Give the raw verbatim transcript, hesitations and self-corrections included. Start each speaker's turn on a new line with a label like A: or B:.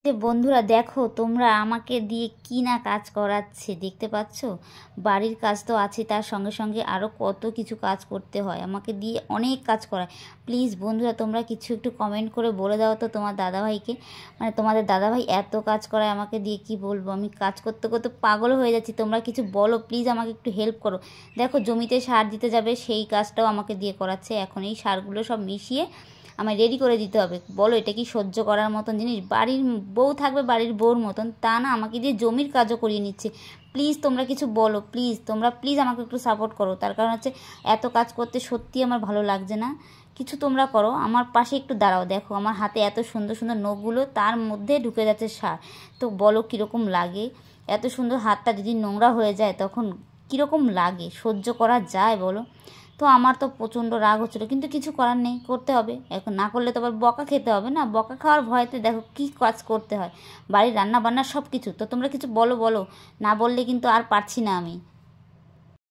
A: যে বন্ধুরা দেখো তোমরা আমাকে দিয়ে কি না কাজ করাচ্ছে দেখতে পাচ্ছ। বাড়ির কাজ তো আছে, তার সঙ্গে সঙ্গে আরও কত কিছু কাজ করতে হয়, আমাকে দিয়ে অনেক কাজ করায়। প্লিজ বন্ধুরা তোমরা কিছু একটু কমেন্ট করে বলে দাও তো তোমার দাদাভাইকে, মানে তোমাদের দাদাভাই এত কাজ করায় আমাকে দিয়ে, কি বলবো, আমি কাজ করতে করতে পাগল হয়ে যাচ্ছি। তোমরা কিছু বলো প্লিজ, আমাকে একটু হেল্প করো। দেখো জমিতে সার দিতে যাবে, সেই কাজটাও আমাকে দিয়ে করাচ্ছে। এখন এই সারগুলো সব মিশিয়ে আমায় রেডি করে দিতে হবে। বলো এটা কি সহ্য করার মতন জিনিস? বাড়ির বউ থাকবে বাড়ির বউর মতন, তা না, আমাকে দিয়ে জমির কাজও করিয়ে নিচ্ছে। প্লিজ তোমরা কিছু বলো, প্লিজ তোমরা প্লিজ আমাকে একটু সাপোর্ট করো। তার কারণ হচ্ছে এত কাজ করতে সত্যি আমার ভালো লাগছে না। কিছু তোমরা করো, আমার পাশে একটু দাঁড়াও। দেখো আমার হাতে এত সুন্দর সুন্দর নখগুলো, তার মধ্যে ঢুকে যাচ্ছে সার। তো বলো কীরকম লাগে? এত সুন্দর হাতটা যদি নোংরা হয়ে যায় তখন কীরকম লাগে? সহ্য করা যায় বলো? তো আমার তো প্রচণ্ড রাগ হচ্ছিলো, কিন্তু কিছু করার নেই, করতে হবে। এখন না করলে তো আবার বকা খেতে হবে না, বকা খাওয়ার ভয়তে দেখো কী কাজ করতে হয়, বাড়ির রান্না বান্না সব কিছু। তো তোমরা কিছু বলো বলো, না বললে কিন্তু আর পারছি না আমি।